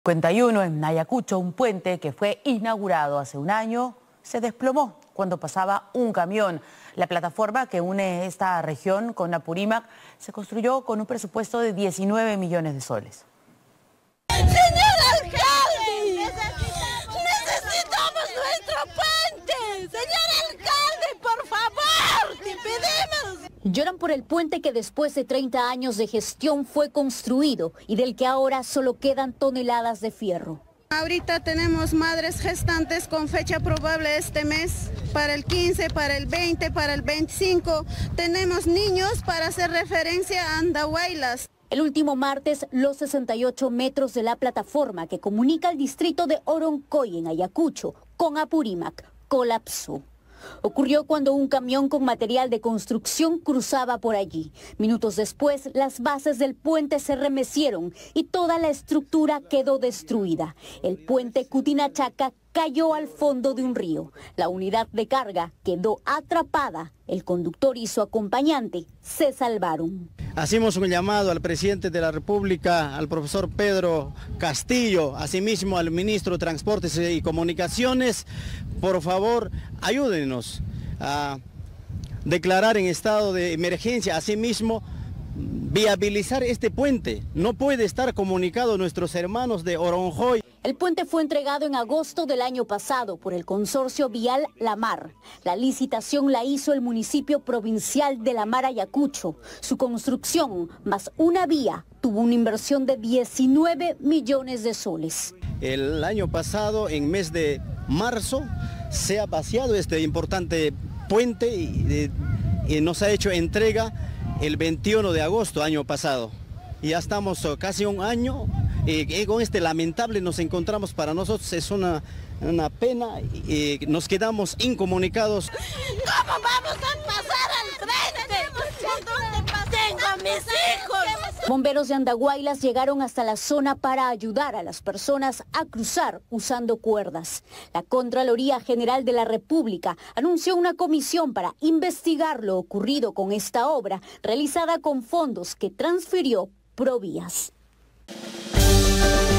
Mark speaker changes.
Speaker 1: 51 en Ayacucho, un puente que fue inaugurado hace un año, se desplomó cuando pasaba un camión. La plataforma que une esta región con Apurímac se construyó con un presupuesto de 19 millones de soles.
Speaker 2: ¡Señor alcalde! ¡Necesitamos nuestro puente! ¡Señor alcalde, por favor! ¡Te pedimos!
Speaker 3: Lloran por el puente que después de 30 años de gestión fue construido y del que ahora solo quedan toneladas de fierro.
Speaker 4: Ahorita tenemos madres gestantes con fecha probable este mes, para el 15, para el 20, para el 25. Tenemos niños para hacer referencia a Andahuaylas.
Speaker 3: El último martes, los 68 metros de la plataforma que comunica el distrito de Oroncoy en Ayacucho con Apurímac colapsó. Ocurrió cuando un camión con material de construcción cruzaba por allí. Minutos después, las bases del puente se remecieron y toda la estructura quedó destruida. El puente Cutinachaca cayó al fondo de un río. La unidad de carga quedó atrapada. El conductor y su acompañante se salvaron.
Speaker 5: Hacemos un llamado al presidente de la República, al profesor Pedro Castillo, asimismo al ministro de Transportes y Comunicaciones. Por favor, ayúdenos a declarar en estado de emergencia, asimismo viabilizar este puente. No puede estar comunicado a nuestros hermanos de Oroncoy.
Speaker 3: El puente fue entregado en agosto del año pasado por el consorcio vial La Mar. La licitación la hizo el municipio provincial de La Mar, Ayacucho. Su construcción, más una vía, tuvo una inversión de 19 millones de soles.
Speaker 5: El año pasado, en mes de marzo, se ha vaciado este importante puente y nos ha hecho entrega el 21 de agosto año pasado. Y ya estamos casi un año. Con este lamentable nos encontramos, para nosotros es una pena y nos quedamos incomunicados.
Speaker 2: ¿Cómo vamos a pasar al frente? ¿Por dónde pasamos? ¡Tengo a mis hijos!
Speaker 3: Bomberos de Andahuaylas llegaron hasta la zona para ayudar a las personas a cruzar usando cuerdas. La Contraloría General de la República anunció una comisión para investigar lo ocurrido con esta obra, realizada con fondos que transfirió Provías.